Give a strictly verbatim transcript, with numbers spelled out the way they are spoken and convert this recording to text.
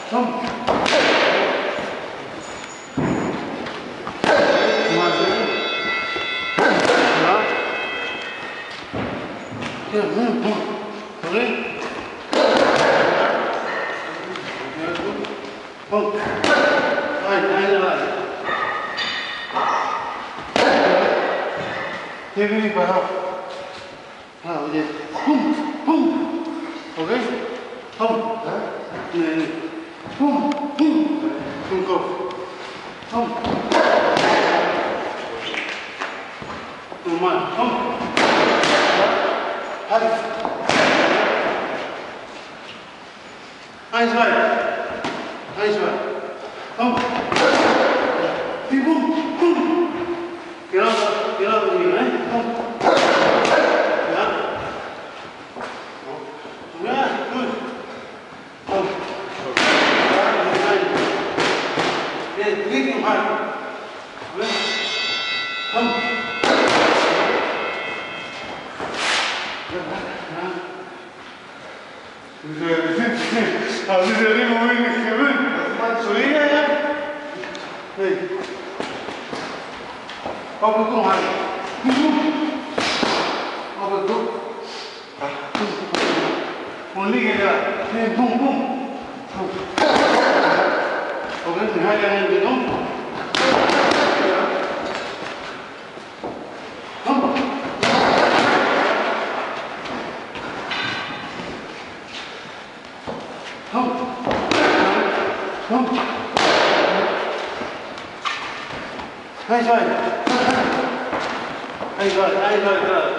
Vamos. Không. Rồi, đây rồi. Đi đi vào học. Nào gì? Hum, hum. Ok. Không. Này này. Hum, hum. Không cầu. Không. Đúng rồi, không. Hai. Hai rồi. Hai rồi. Không. Đi bum, bum. Cái đó, cái đó gì đấy? Không. Đó. Đúng nhá. Good. Không. Đây, đi không phải. Không. Abi dedim o benim kimin? Söyle ya. Hey. Baba dur hadi. Dur. Baba dur. Only geliyor. Hey bum bum. O ben hala ne dedim? Hai rồi, hai rồi, hai rồi,